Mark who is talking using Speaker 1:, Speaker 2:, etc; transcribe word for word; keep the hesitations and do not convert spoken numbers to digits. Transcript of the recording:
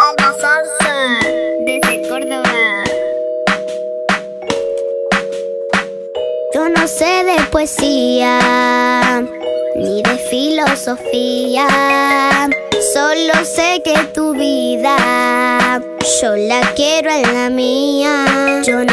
Speaker 1: Alba Salsa, desde Córdoba.
Speaker 2: Yo no sé de poesía ni de filosofía, solo sé que tu vida yo la quiero en la mía. Yo no